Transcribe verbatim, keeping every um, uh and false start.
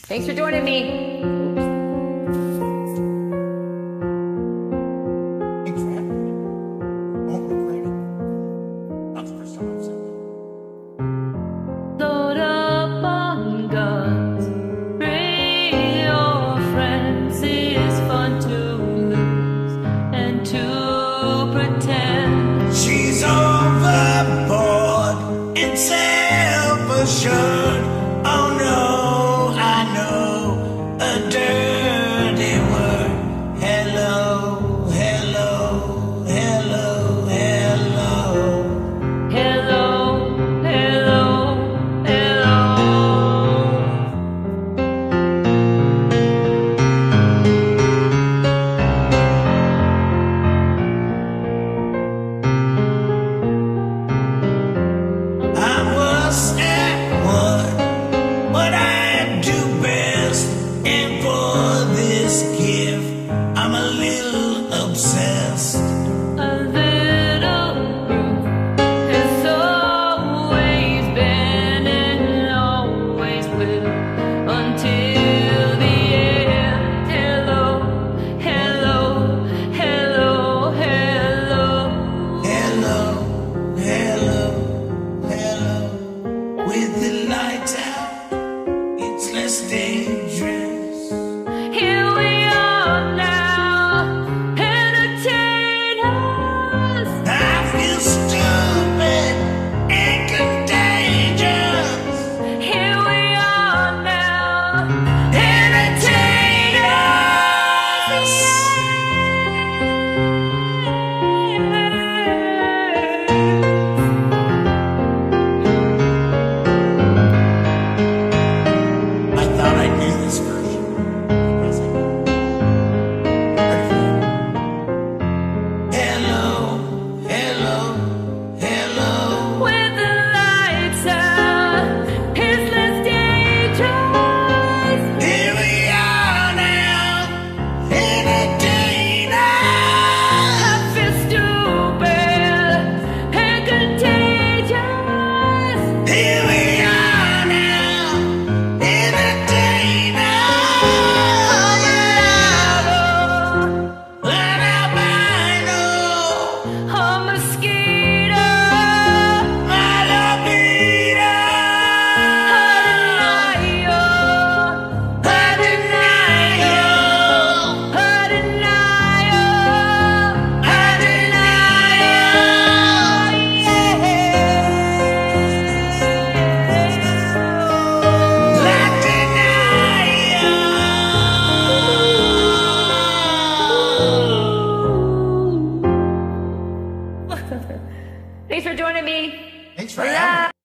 Thanks for joining me. Thanks for having me. Won't regret it. That's the first time I've said that. Load up on guns, bring your friends. It's fun to lose and to pretend. She's overboard and self-assured. Oh no, I know a dirty word. Hello, hello, hello, hello. Hello, hello, hello. I was at one, what I do best, and for this gift, I'm a little obsessed. A little group has always been and always will until the end. Hello, hello, hello, hello. Hello, hello, hello. With the lights out, it's less dangerous. Here we are now, entertain us. I feel stupid and contagious. Here we are now, Entertain us. I thought I knew this version. Hello, hello, hello. With the lights out, it's less dangerous. Here we are now, entertain I us. feel stupid and contagious. Here we are now, entertain us. An albino, A mosquito, my libido. a denial, A denial, a denial, a denial. Like denial. Thanks for joining me. Thanks for having me.